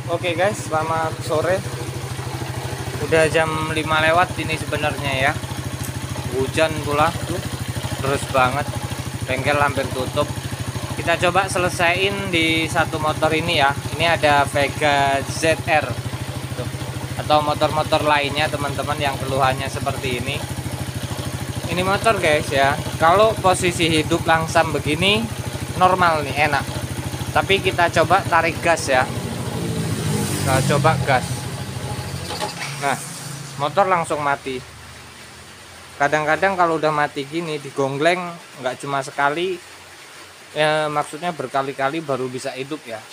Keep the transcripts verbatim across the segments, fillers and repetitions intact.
Oke guys, selamat sore. Udah jam lima lewat ini sebenarnya ya. Hujan pula tuh, terus banget. Bengkel hampir tutup. Kita coba selesaiin di satu motor ini ya. Ini ada Vega Z R tuh. Atau motor-motor lainnya teman-teman yang keluhannya seperti ini. Ini motor guys ya. Kalau posisi hidup langsam begini normal nih, enak. Tapi kita coba tarik gas ya. Nah, coba gas. Nah, motor langsung mati. Kadang-kadang kalau udah mati gini digongleng nggak cuma sekali, ya maksudnya berkali-kali baru bisa hidup ya.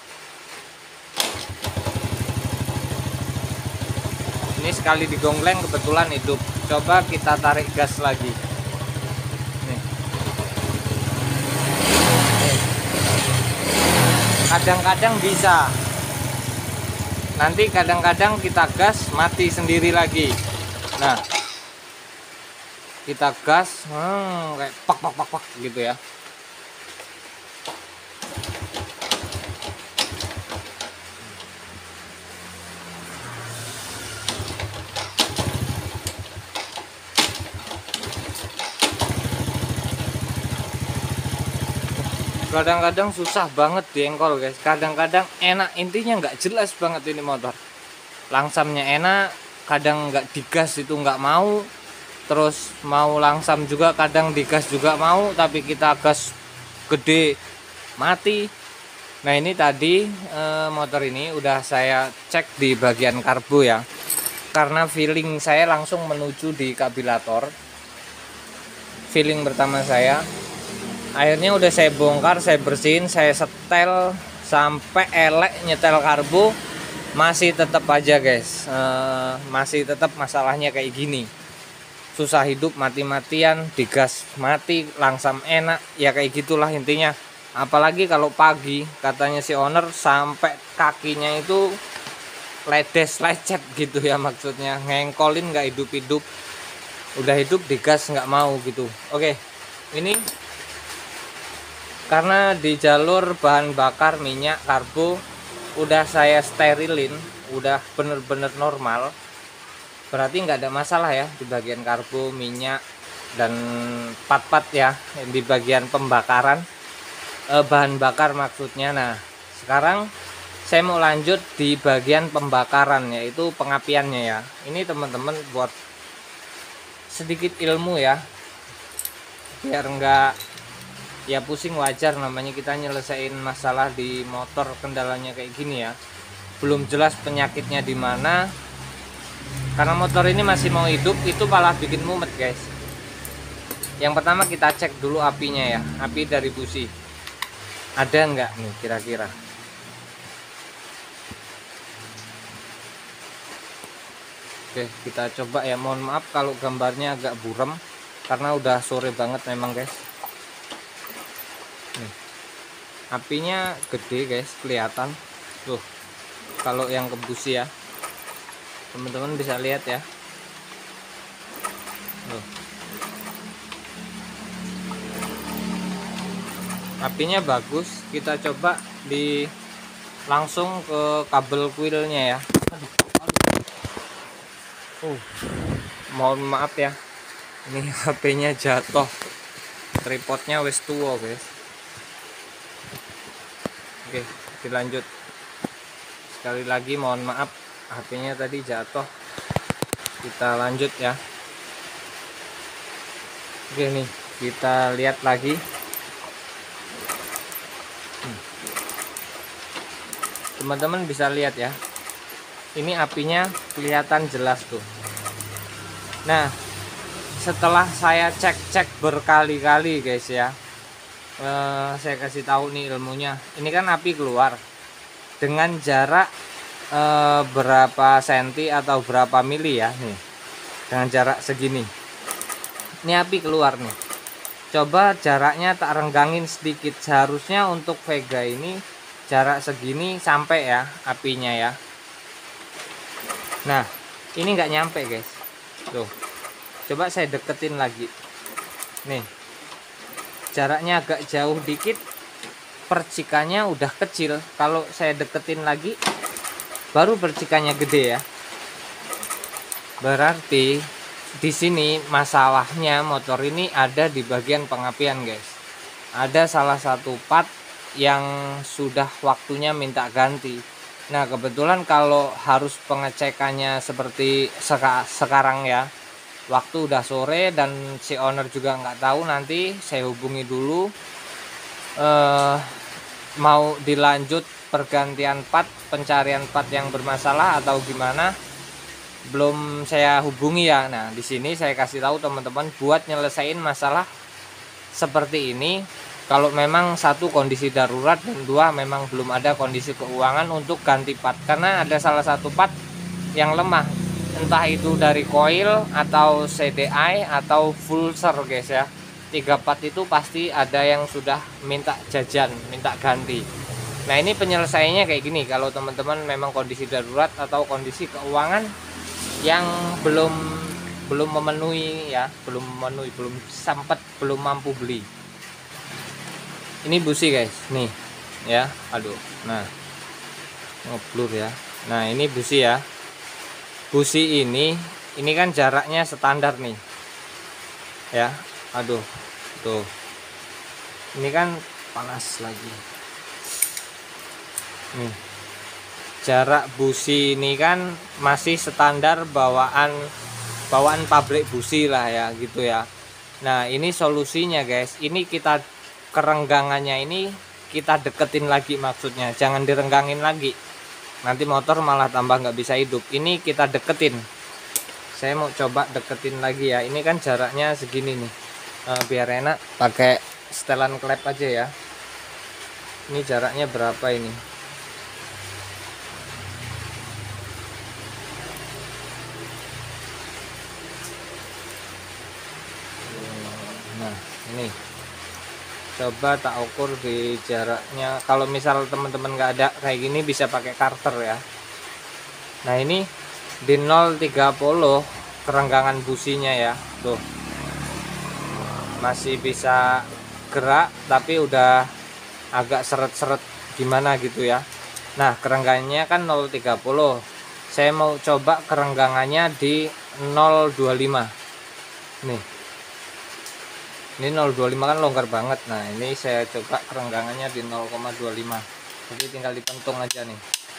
Ini sekali digongleng kebetulan hidup. Coba kita tarik gas lagi. Nih. Kadang-kadang bisa. Nanti kadang-kadang kita gas mati sendiri lagi. Nah, kita gas hmm, kayak pak pak pak pak gitu ya. Kadang-kadang susah banget diengkol guys, kadang-kadang enak, intinya nggak jelas banget ini motor. Langsamnya enak, kadang nggak digas itu nggak mau, terus mau langsam juga kadang digas juga mau, tapi kita gas gede mati. Nah ini tadi eh, motor ini udah saya cek di bagian karbo ya, karena feeling saya langsung menuju di kabilator. Feeling pertama saya, akhirnya udah saya bongkar, saya bersihin, saya setel sampai elek, nyetel karbo masih tetap aja guys, e, masih tetap masalahnya kayak gini, susah hidup, mati-matian, digas mati, langsam enak ya, kayak gitulah intinya. Apalagi kalau pagi katanya si owner sampai kakinya itu ledes lecet gitu ya, maksudnya ngengkolin nggak hidup-hidup, udah hidup digas nggak mau gitu. Oke, ini karena di jalur bahan bakar minyak karbo udah saya sterilin, udah bener-bener normal, berarti nggak ada masalah ya di bagian karbo, minyak, dan part-part ya di bagian pembakaran, eh, bahan bakar maksudnya. Nah sekarang saya mau lanjut di bagian pembakaran, yaitu pengapiannya ya. Ini teman-teman buat sedikit ilmu ya, biar enggak ya pusing, wajar namanya kita nyelesain masalah di motor, kendalanya kayak gini ya, belum jelas penyakitnya di mana. Karena motor ini masih mau hidup, itu malah bikin mumet guys. Yang pertama kita cek dulu apinya ya, api dari busi ada enggak nih kira-kira. Oke, kita coba ya. Mohon maaf kalau gambarnya agak buram karena udah sore banget memang guys. Nih, apinya gede guys, kelihatan tuh. Kalau yang ke busi ya, teman-teman bisa lihat ya tuh. Apinya bagus. Kita coba di langsung ke kabel kuilnya ya. Uh, mohon maaf ya, ini H P-nya jatuh, tripodnya wes tua guys. Oke, dilanjut. Sekali lagi mohon maaf, H P-nya tadi jatuh. Kita lanjut ya. Oke nih, kita lihat lagi. Teman-teman bisa lihat ya, ini apinya kelihatan jelas tuh. Nah setelah saya cek-cek berkali-kali guys ya, eh, saya kasih tahu nih ilmunya. Ini kan api keluar dengan jarak eh, berapa senti atau berapa mili ya, nih dengan jarak segini. Ini api keluar nih, coba jaraknya tak renggangin sedikit. Seharusnya untuk Vega ini jarak segini sampai ya apinya ya. Nah ini nggak nyampe guys tuh. Coba saya deketin lagi nih, jaraknya agak jauh dikit, percikannya udah kecil. Kalau saya deketin lagi baru percikannya gede ya. Berarti di sini masalahnya motor ini ada di bagian pengapian guys. Ada salah satu part yang sudah waktunya minta ganti. Nah kebetulan kalau harus pengecekannya seperti seka sekarang ya, waktu udah sore dan si owner juga nggak tahu, nanti saya hubungi dulu eh, mau dilanjut pergantian part, pencarian part yang bermasalah atau gimana, belum saya hubungi ya. Nah di sini saya kasih tahu teman-teman buat nyelesain masalah seperti ini. Kalau memang satu kondisi darurat dan dua memang belum ada kondisi keuangan untuk ganti part, karena ada salah satu part yang lemah, entah itu dari coil atau C D I atau full ser guys ya. Tiga part itu pasti ada yang sudah minta jajan, minta ganti. Nah ini penyelesaiannya kayak gini, kalau teman-teman memang kondisi darurat atau kondisi keuangan yang belum belum memenuhi ya, belum memenuhi, belum sempat, belum mampu beli. Ini busi guys, nih ya, aduh, nah ngeblur ya. Nah ini busi ya, busi ini, ini kan jaraknya standar nih, ya, aduh, tuh, ini kan panas lagi. Nih, jarak busi ini kan masih standar bawaan bawaan pabrik busi lah ya, gitu ya. Nah ini solusinya guys, ini kita kerenggangannya ini kita deketin lagi, maksudnya jangan direnggangin lagi, nanti motor malah tambah nggak bisa hidup. Ini kita deketin, saya mau coba deketin lagi ya. Ini kan jaraknya segini nih, e, biar enak pakai setelan klep aja ya. Ini jaraknya berapa ini? Nah ini coba tak ukur di jaraknya. Kalau misal teman-teman nggak ada kayak gini bisa pakai karter ya. Nah ini di nol tiga puluh kerenggangan businya ya, tuh masih bisa gerak tapi udah agak seret-seret gimana gitu ya. Nah kerenggangannya kan nol tiga puluh, saya mau coba kerenggangannya di nol dua puluh lima nih. Ini nol dua puluh lima kan longgar banget. Nah ini saya coba kerenggangannya di nol koma dua lima, jadi tinggal dipentung aja nih.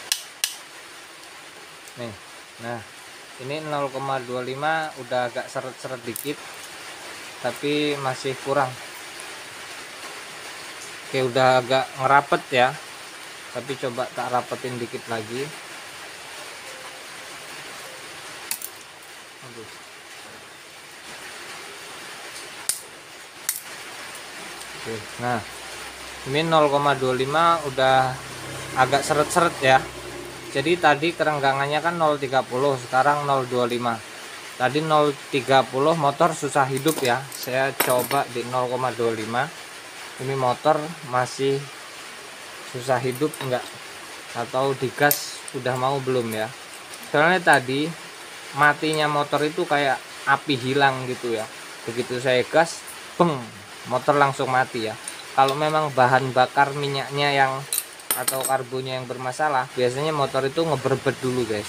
Nih, nah ini nol koma dua lima udah agak seret-seret dikit, tapi masih kurang. Oke udah agak ngerapet ya, tapi coba tak rapetin dikit lagi. Aduh. Oke, nah ini nol koma dua lima udah agak seret-seret ya. Jadi tadi kerenggangannya kan nol tiga puluh, sekarang nol dua lima. Tadi nol tiga puluh motor susah hidup ya. Saya coba di nol koma dua lima. Ini motor masih susah hidup enggak? Atau digas udah mau belum ya? Soalnya tadi matinya motor itu kayak api hilang gitu ya. Begitu saya gas, beng, motor langsung mati ya. Kalau memang bahan bakar minyaknya yang atau karbonnya yang bermasalah, biasanya motor itu ngeberbet dulu guys.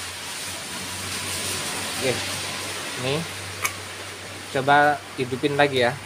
Oke, ini coba hidupin lagi ya.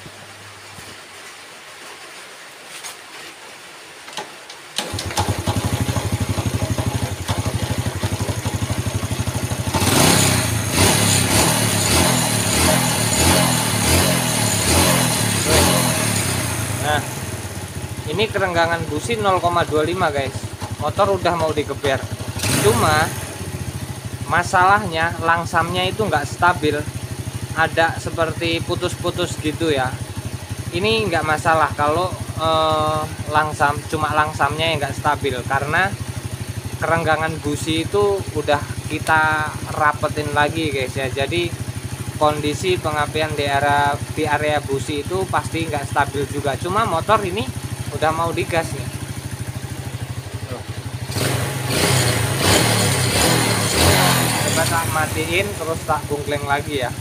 Nah ini kerenggangan busi nol koma dua lima guys, motor udah mau digeber. Cuma masalahnya langsamnya itu nggak stabil, ada seperti putus-putus gitu ya. Ini nggak masalah kalau eh, langsam, cuma langsamnya yang nggak stabil, karena kerenggangan busi itu udah kita rapetin lagi guys ya. Jadi kondisi pengapian di area di area busi itu pasti nggak stabil juga. Cuma motor ini udah mau digas nih. Coba tak matiin terus tak bungkleng lagi ya.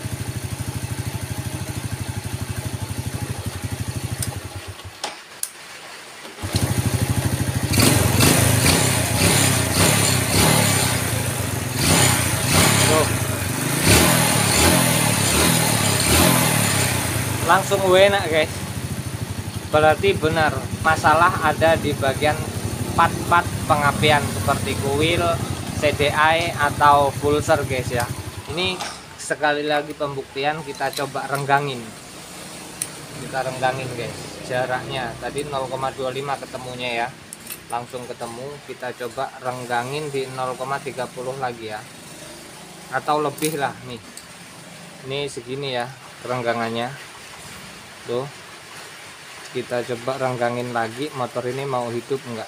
langsung enak guys. Berarti benar masalah ada di bagian part-part pengapian seperti kuil, C D I atau pulser guys ya. Ini sekali lagi pembuktian, kita coba renggangin. Kita renggangin guys. Jaraknya tadi nol koma dua lima ketemunya ya. Langsung ketemu, kita coba renggangin di nol koma tiga nol lagi ya. Atau lebih lah nih. Ini segini ya renggangannya. Tuh. Kita coba renggangin lagi, motor ini mau hidup enggak.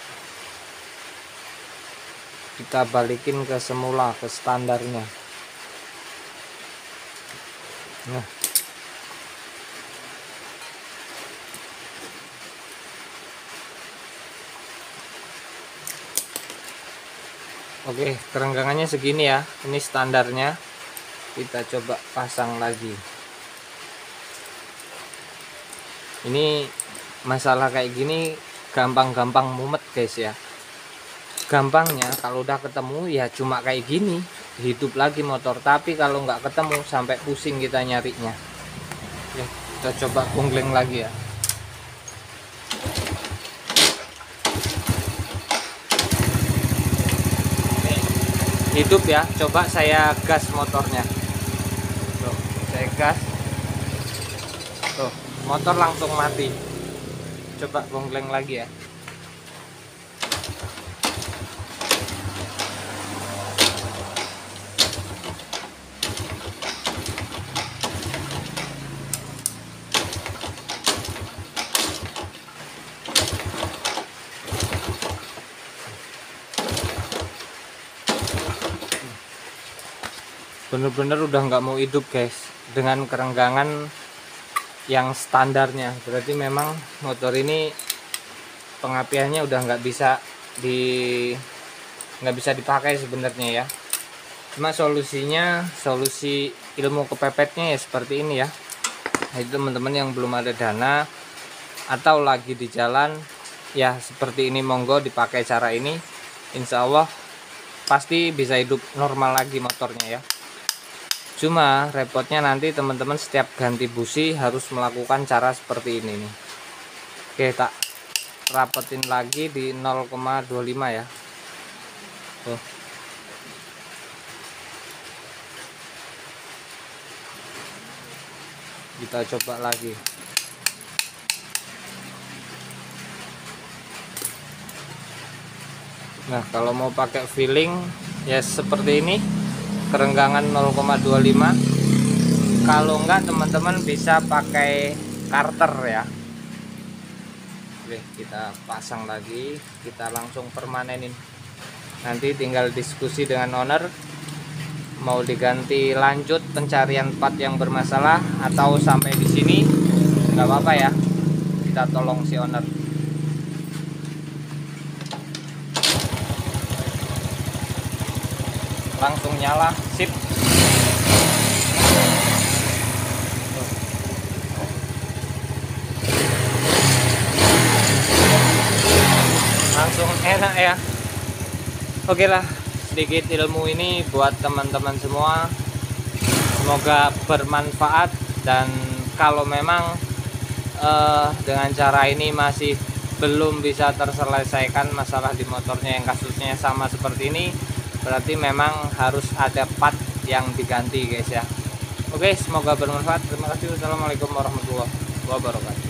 Kita balikin ke semula, ke standarnya. Nah, oke, kerenggangannya segini ya. Ini standarnya. Kita coba pasang lagi. Ini masalah kayak gini gampang-gampang mumet guys ya. Gampangnya kalau udah ketemu ya cuma kayak gini, hidup lagi motor. Tapi kalau nggak ketemu sampai pusing kita nyarinya. Ya, kita coba gongleng lagi ya. Hidup ya, coba saya gas motornya. Tuh, saya gas. Tuh, motor langsung mati. Coba gongleng lagi ya. Bener-bener udah nggak mau hidup guys dengan kerenggangan yang standarnya. Berarti memang motor ini pengapiannya udah nggak bisa di nggak bisa dipakai sebenarnya ya. Cuma solusinya, solusi ilmu kepepetnya ya seperti ini ya. Nah, itu teman-teman yang belum ada dana atau lagi di jalan ya seperti ini, monggo dipakai cara ini. Insya Allah pasti bisa hidup normal lagi motornya ya. Cuma repotnya nanti teman-teman setiap ganti busi harus melakukan cara seperti ini nih. Oke, tak rapetin lagi di nol koma dua lima ya. Tuh. Kita coba lagi. Nah, kalau mau pakai feeling ya seperti ini. Kerenggangan nol koma dua lima. Kalau enggak teman-teman bisa pakai karter ya. Oke, kita pasang lagi, kita langsung permanenin. Nanti tinggal diskusi dengan owner mau diganti lanjut pencarian part yang bermasalah atau sampai di sini nggak apa-apa ya. Kita tolong si owner. Langsung nyala, sip. Langsung enak ya. Oke lah, sedikit ilmu ini buat teman-teman semua, semoga bermanfaat. Dan kalau memang eh, dengan cara ini masih belum bisa terselesaikan masalah di motornya yang kasusnya sama seperti ini, berarti memang harus ada part yang diganti guys ya. Oke, semoga bermanfaat. Terima kasih. Wassalamualaikum warahmatullahi wabarakatuh.